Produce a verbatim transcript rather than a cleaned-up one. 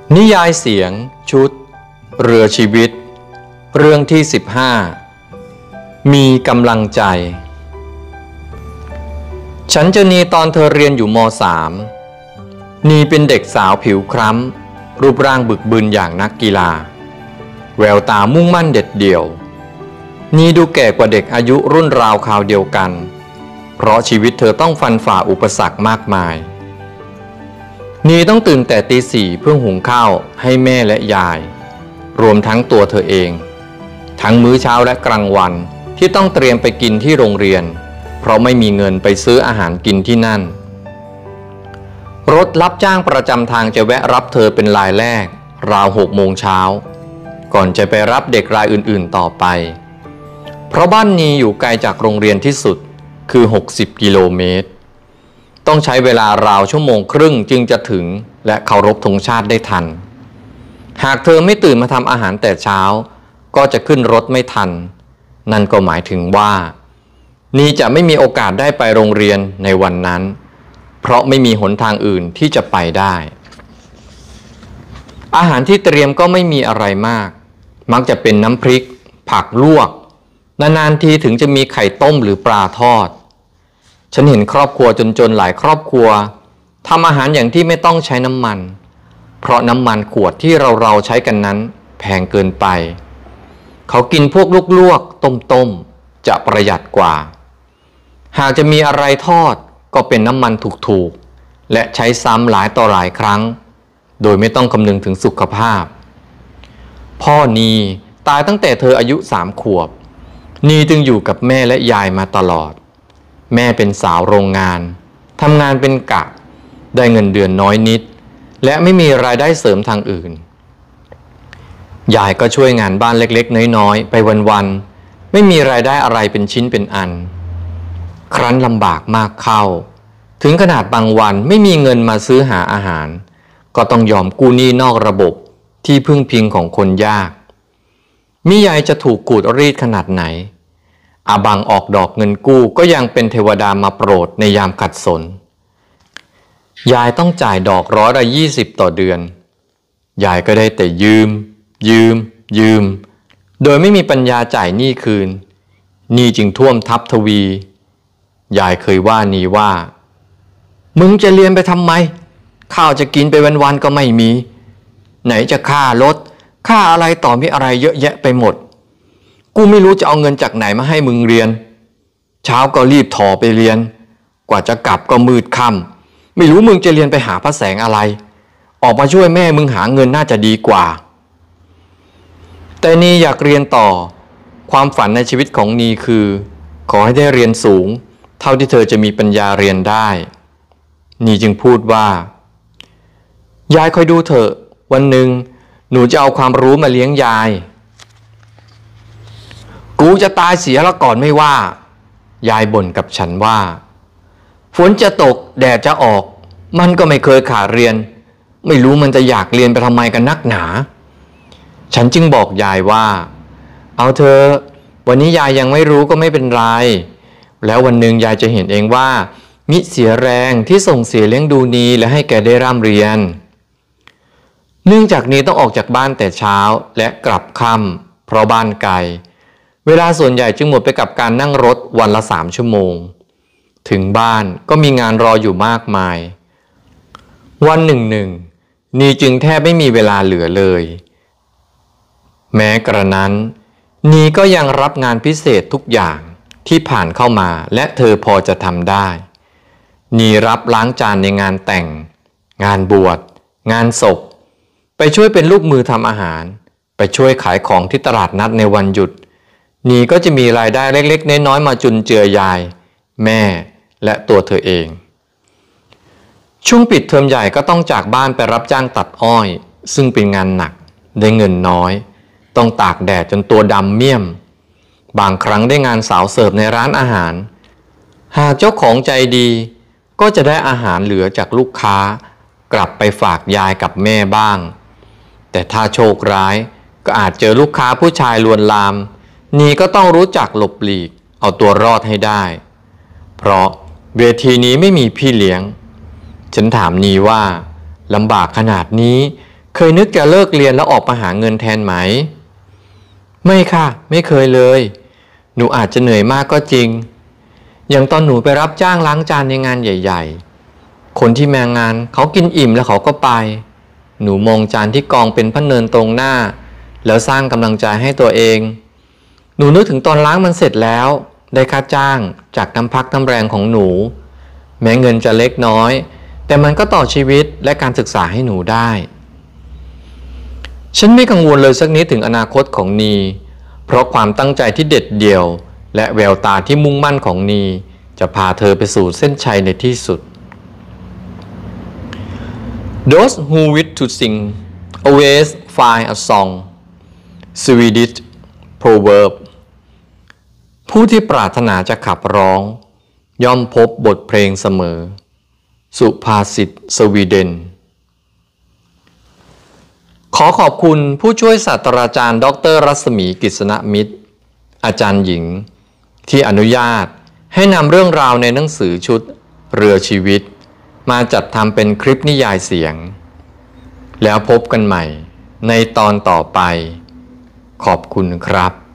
นิยายเสียงชุดเรือชีวิตเรื่องที่สิบห้ามีกำลังใจฉันเจอนีตอนเธอเรียนอยู่ม.สาม นีเป็นเด็กสาวผิวคล้ำรูปร่างบึกบึนอย่างนักกีฬาแววตามุ่งมั่นเด็ดเดี่ยวนีดูแก่กว่าเด็กอายุรุ่นราวคราวเดียวกันเพราะชีวิตเธอต้องฟันฝ่าอุปสรรคมากมายนีต้องตื่นแต่ตีสี่เพื่อหุงข้าวให้แม่และยายรวมทั้งตัวเธอเองทั้งมื้อเช้าและกลางวันที่ต้องเตรียมไปกินที่โรงเรียนเพราะไม่มีเงินไปซื้ออาหารกินที่นั่นรถรับจ้างประจำทางจะแวะรับเธอเป็นรายแรกราวหกโมงเช้าก่อนจะไปรับเด็กรายอื่นๆต่อไปเพราะบ้านนีอยู่ไกลจากโรงเรียนที่สุดคือหกสิบกิโลเมตรต้องใช้เวลาราวชั่วโมงครึ่งจึงจะถึงและเคารพธงชาติได้ทันหากเธอไม่ตื่นมาทำอาหารแต่เช้าก็จะขึ้นรถไม่ทันนั่นก็หมายถึงว่านีจะไม่มีโอกาสได้ไปโรงเรียนในวันนั้นเพราะไม่มีหนทางอื่นที่จะไปได้อาหารที่เตรียมก็ไม่มีอะไรมากมักจะเป็นน้ำพริกผักลวกนานๆทีถึงจะมีไข่ต้มหรือปลาทอดฉันเห็นครอบครัวจนๆหลายครอบครัวทำอาหารอย่างที่ไม่ต้องใช้น้ำมันเพราะน้ำมันขวดที่เราๆใช้กันนั้นแพงเกินไปเขากินพวกลวกๆต้มๆจะประหยัดกว่าหากจะมีอะไรทอดก็เป็นน้ำมันถูกๆและใช้ซ้ำหลายต่อหลายครั้งโดยไม่ต้องคำนึงถึงสุขภาพพ่อนีตายตั้งแต่เธออายุสามขวบนีจึงอยู่กับแม่และยายมาตลอดแม่เป็นสาวโรงงานทำงานเป็นกะได้เงินเดือนน้อยนิดและไม่มีรายได้เสริมทางอื่นยายก็ช่วยงานบ้านเล็กๆน้อยๆไปวันๆไม่มีรายได้อะไรเป็นชิ้นเป็นอันครั้นลำบากมากเข้าถึงขนาดบางวันไม่มีเงินมาซื้อหาอาหารก็ต้องยอมกู้หนี้นอกระบบที่พึ่งพิงของคนยากมิยายจะถูกขูดรีดขนาดไหนอาบังออกดอกเงินกู้ก็ยังเป็นเทวดามาโปรดในยามขัดสนยายต้องจ่ายดอกร้อยละยี่สิบต่อเดือนยายก็ได้แต่ยืมยืมยืมโดยไม่มีปัญญาจ่ายหนี้คืนหนี้จึงท่วมทับทวียายเคยว่านีว่ามึงจะเรียนไปทำไมข้าวจะกินไปวันๆก็ไม่มีไหนจะค่ารถค่าอะไรต่อมีอะไรเยอะแยะไปหมดกูไม่รู้จะเอาเงินจากไหนมาให้มึงเรียนเช้าก็รีบถอไปเรียนกว่าจะกลับก็มืดค่ำไม่รู้มึงจะเรียนไปหาพระแสงอะไรออกมาช่วยแม่มึงหาเงินน่าจะดีกว่าแต่นีอยากเรียนต่อความฝันในชีวิตของนีคือขอให้ได้เรียนสูงเท่าที่เธอจะมีปัญญาเรียนได้นีจึงพูดว่ายายคอยดูเถอะวันหนึ่งหนูจะเอาความรู้มาเลี้ยงยายกูจะตายเสียแล้วก่อนไม่ว่ายายบ่นกับฉันว่าฝนจะตกแดดจะออกมันก็ไม่เคยขาดเรียนไม่รู้มันจะอยากเรียนไปทำไมกันนักหนาฉันจึงบอกยายว่าเอาเธอวันนี้ยายยังไม่รู้ก็ไม่เป็นไรแล้ววันหนึ่งยายจะเห็นเองว่ามิเสียแรงที่ส่งเสียเลี้ยงดูนีและให้แกได้ร่ำเรียนเนื่องจากนี้ต้องออกจากบ้านแต่เช้าและกลับค่ำเพราะบ้านไกลเวลาส่วนใหญ่จึงหมดไปกับการนั่งรถวันละสามชั่วโมงถึงบ้านก็มีงานรออยู่มากมายวันหนึ่งหนึ่งนีจึงแทบไม่มีเวลาเหลือเลยแม้กระนั้นนีก็ยังรับงานพิเศษทุกอย่างที่ผ่านเข้ามาและเธอพอจะทำได้นีรับล้างจานในงานแต่งงานบวชงานศพไปช่วยเป็นลูกมือทำอาหารไปช่วยขายของที่ตลาดนัดในวันหยุดนีก็จะมีรายได้เล็กๆน้อยๆมาจุนเจือยายแม่และตัวเธอเองช่วงปิดเทอมใหญ่ก็ต้องจากบ้านไปรับจ้างตัดอ้อยซึ่งเป็นงานหนักได้เงินน้อยต้องตากแดดจนตัวดำเมี่ยมบางครั้งได้งานสาวเสิร์ฟในร้านอาหารหากเจ้าของใจดีก็จะได้อาหารเหลือจากลูกค้ากลับไปฝากยายกับแม่บ้างแต่ถ้าโชคร้ายก็อาจเจอลูกค้าผู้ชายลวนลามนีก็ต้องรู้จักหลบหลีกเอาตัวรอดให้ได้เพราะเวทีนี้ไม่มีพี่เลี้ยงฉันถามนีว่าลำบากขนาดนี้เคยนึกจะเลิกเรียนแล้วออกมาหาเงินแทนไหมไม่ค่ะไม่เคยเลยหนูอาจจะเหนื่อยมากก็จริงอย่างตอนหนูไปรับจ้างล้างจานในงานใหญ่ๆคนที่มางานเขากินอิ่มแล้วเขาก็ไปหนูมองจานที่กองเป็นพเนินตรงหน้าแล้วสร้างกำลังใจให้ตัวเองหนูนึกถึงตอนล้างมันเสร็จแล้วได้ค่าจ้างจากน้ำพักน้ำแรงของหนูแม้เงินจะเล็กน้อยแต่มันก็ต่อชีวิตและการศึกษาให้หนูได้ฉันไม่กังวลเลยสักนิดถึงอนาคตของนีเพราะความตั้งใจที่เด็ดเดี่ยวและแววตาที่มุ่งมั่นของนีจะพาเธอไปสู่เส้นชัยในที่สุด Those who wish to sing always find a song Swedish proverb ผู้ที่ปรารถนาจะขับร้องย่อมพบบทเพลงเสมอสุภาษิตสวีเดนขอขอบคุณผู้ช่วยศาสตราจารย์ดรรัศมีกฤษณมิตรอาจารย์หญิงที่อนุญาตให้นำเรื่องราวในหนังสือชุดเรือชีวิตมาจัดทำเป็นคลิปนิยายเสียงแล้วพบกันใหม่ในตอนต่อไปขอบคุณครับ